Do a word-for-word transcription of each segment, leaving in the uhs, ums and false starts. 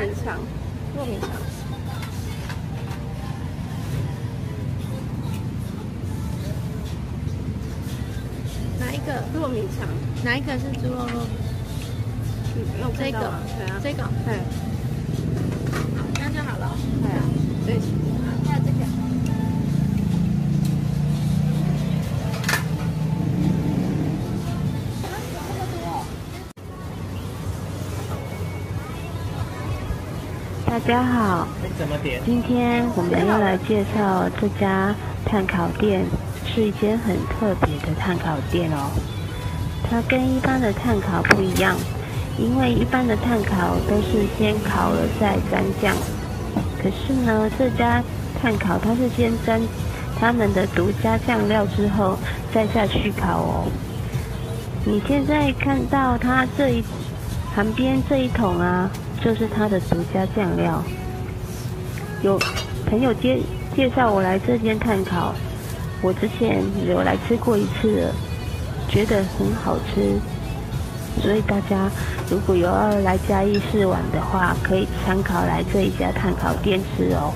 米肠，糯米肠。哪一个糯米肠？哪一个是猪肉糯米？嗯，这个，对啊，这个，对。好，这样就好了。对啊，对。还有这个。 大家好，今天我们要来介绍这家炭烤店，是一间很特别的炭烤店哦。它跟一般的炭烤不一样，因为一般的炭烤都是先烤了再沾酱，可是呢，这家炭烤它是先沾他们的独家酱料之后再下去烤哦。你现在看到它这一旁边这一桶啊，就是它的独家酱料。有朋友介介绍我来这间炭烤，我之前有来吃过一次了，觉得很好吃，所以大家如果有要来嘉义市玩的话，可以参考来这一家炭烤店吃哦。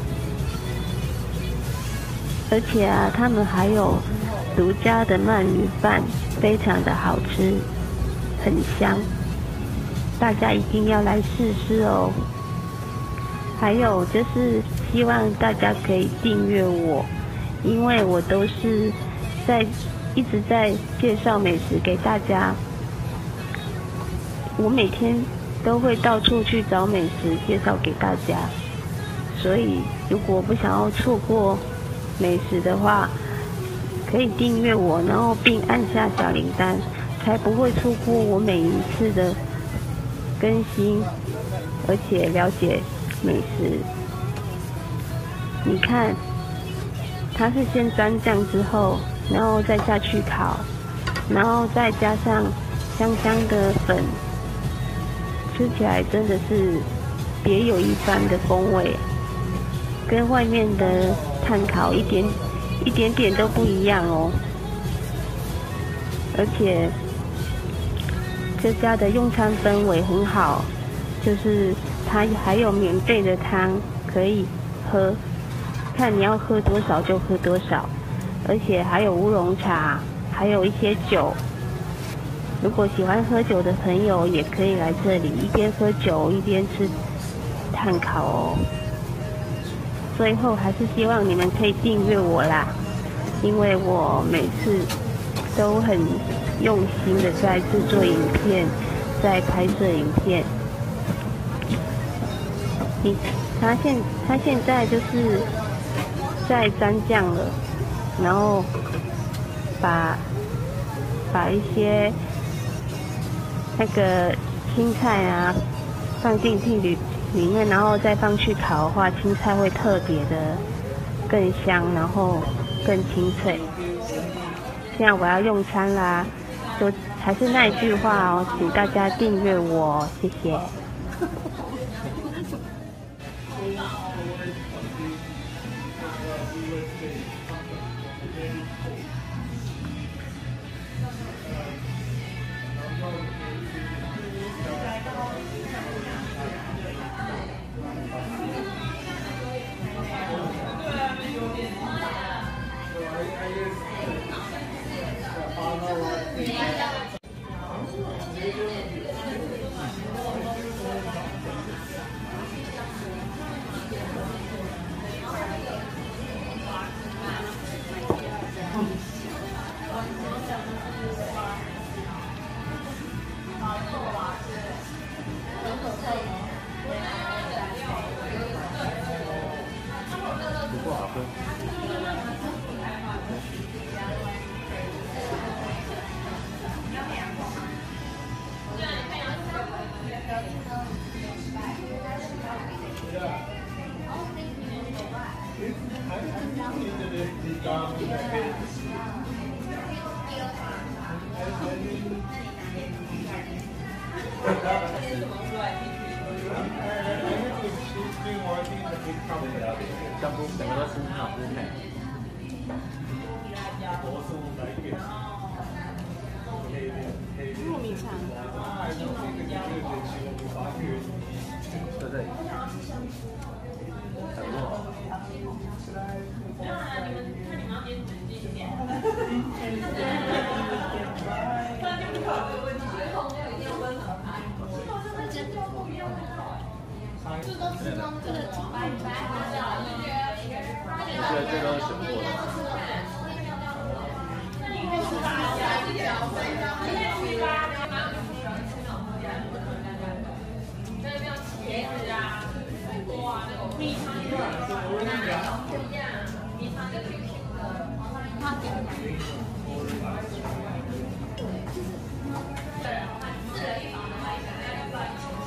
而且啊，他们还有独家的鳗鱼饭，非常的好吃，很香。大家一定要来试试哦！还有就是希望大家可以订阅我，因为我都是在一直在介绍美食给大家。我每天都会到处去找美食介绍给大家，所以如果不想要错过美食的话，可以订阅我，然后并按下小铃铛，才不会错过我每一次的更新，而且了解美食。你看，它是先沾酱之后，然后再下去烤，然后再加上香香的粉，吃起来真的是别有一番的风味，跟外面的炭烤一点一点点都不一样哦。而且这家的用餐氛围很好，就是它还有免费的汤可以喝，看你要喝多少就喝多少，而且还有乌龙茶，还有一些酒。如果喜欢喝酒的朋友，也可以来这里一边喝酒一边吃炭烤哦。最后还是希望你们可以订阅我啦，因为我每次都很用心的在制作影片，在拍摄影片。你他现他现在就是在沾酱了，然后把把一些那个青菜啊放进去里里面，然后再放去烤的话，青菜会特别的更香，然后更清脆。现在我要用餐啦，就还是那一句话哦，请大家订阅我，谢谢。 不好喝。香菇整个都吃很好吃的。 糯米肠。 对。 就这里。很弱。这都是这个白白的，这这都是选过的。米肠不一样，米肠就 Q Q 的，它点两个。四人一房的话，一个人要不要一千？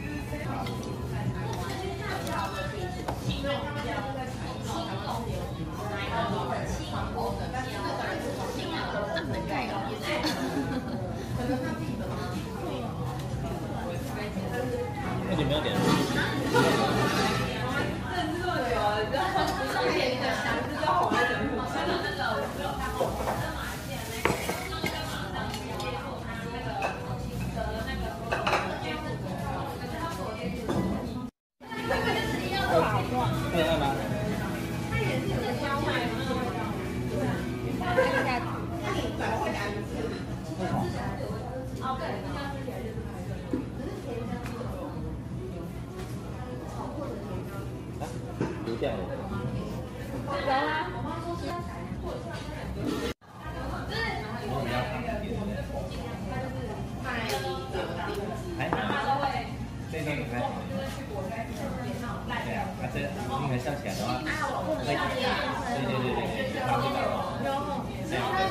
青肉比较青肉，哪一个？青红的，但是那个青的这么盖哦，可能他自己的吗？ 那你没有点？丢掉了。有啊。哎，这个你看。对啊，那这你们笑起来的话，会，对对对对对，它会到。有。